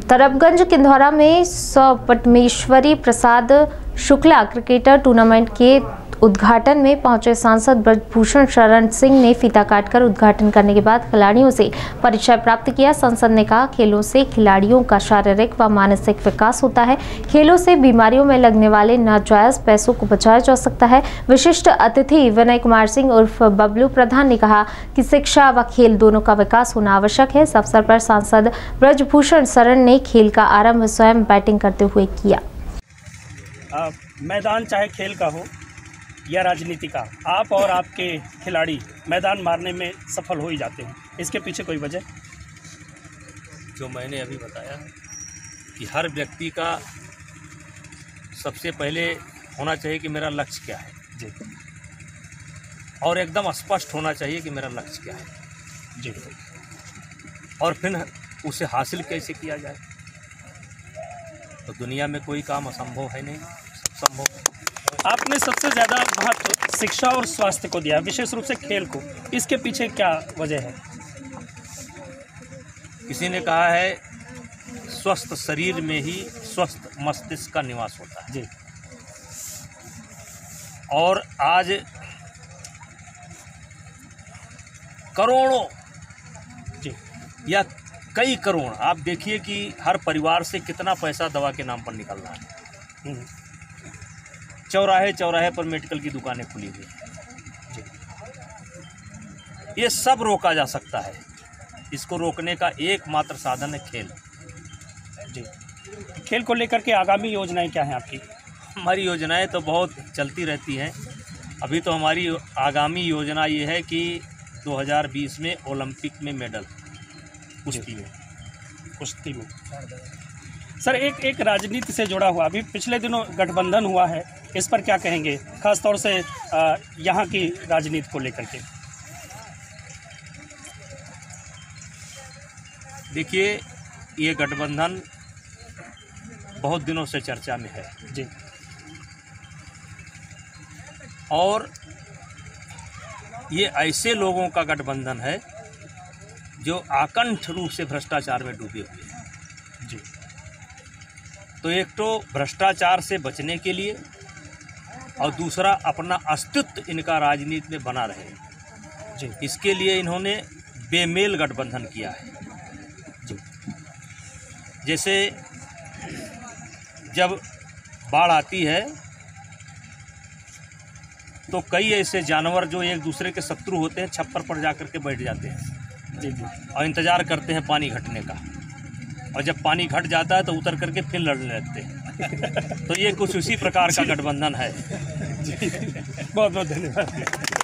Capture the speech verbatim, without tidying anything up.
तरबगंज किंधौरा में Saupatmeshwari Prasad Shukla cricketer tournament के उद्घाटन में पहुंचे सांसद ब्रजभूषण शरण सिंह ने फीता काटकर उद्घाटन करने के बाद खिलाड़ियों से परिचय प्राप्त किया। सांसद ने कहा, खेलों से खिलाड़ियों का शारीरिक व मानसिक विकास होता है। खेलों से बीमारियों में लगने वाले नाजायज पैसों को बचाया जा सकता है। विशिष्ट अतिथि विनय कुमार सिंह उर्फ बबलू प्रधान ने कहा कि शिक्षा व खेल दोनों का विकास होना आवश्यक है। इस अवसर पर सांसद ब्रजभूषण शरण ने खेल का आरंभ स्वयं बैटिंग करते हुए किया। आ, मैदान चाहे खेल का हो या राजनीति का, आप और आपके खिलाड़ी मैदान मारने में सफल हो ही जाते हैं। इसके पीछे कोई वजह? जो मैंने अभी बताया कि हर व्यक्ति का सबसे पहले होना चाहिए कि मेरा लक्ष्य क्या है जी, और एकदम स्पष्ट होना चाहिए कि मेरा लक्ष्य क्या है जी, और फिर उसे हासिल कैसे किया जाए। तो दुनिया में कोई काम असंभव है नहीं, सब संभव है। आपने सबसे ज़्यादा महत्व शिक्षा और स्वास्थ्य को दिया, विशेष रूप से खेल को। इसके पीछे क्या वजह है? किसी ने कहा है स्वस्थ शरीर में ही स्वस्थ मस्तिष्क का निवास होता है जी। और आज करोड़ों जी या कई करोड़, आप देखिए कि हर परिवार से कितना पैसा दवा के नाम पर निकल रहा है। चौराहे चौराहे पर मेडिकल की दुकानें खुली हुई हैं। ये सब रोका जा सकता है। इसको रोकने का एकमात्र साधन है खेल। जी, खेल को लेकर के आगामी योजनाएं क्या हैं आपकी? हमारी योजनाएं तो बहुत चलती रहती हैं। अभी तो हमारी आगामी योजना ये है कि दो हज़ार बीस में ओलंपिक में मेडल कुश्ती में कुश्ती में सर, एक एक राजनीति से जुड़ा हुआ, अभी पिछले दिनों गठबंधन हुआ है, इस पर क्या कहेंगे, खास तौर से यहाँ की राजनीति को लेकर के? देखिए, ये गठबंधन बहुत दिनों से चर्चा में है जी, और ये ऐसे लोगों का गठबंधन है जो आकंठ रूप से भ्रष्टाचार में डूबे हुए हैं जी। तो एक तो भ्रष्टाचार से बचने के लिए और दूसरा अपना अस्तित्व इनका राजनीति में बना रहे जी, इसके लिए इन्होंने बेमेल गठबंधन किया है जी। जैसे जब बाढ़ आती है तो कई ऐसे जानवर जो एक दूसरे के शत्रु होते हैं छप्पर पर जा कर के बैठ जाते हैं जी जी, और इंतज़ार करते हैं पानी घटने का, और जब पानी घट जाता है तो उतर करके फिर लड़ने लगते हैं। तो ये कुछ उसी प्रकार का गठबंधन है। बहुत बहुत धन्यवाद।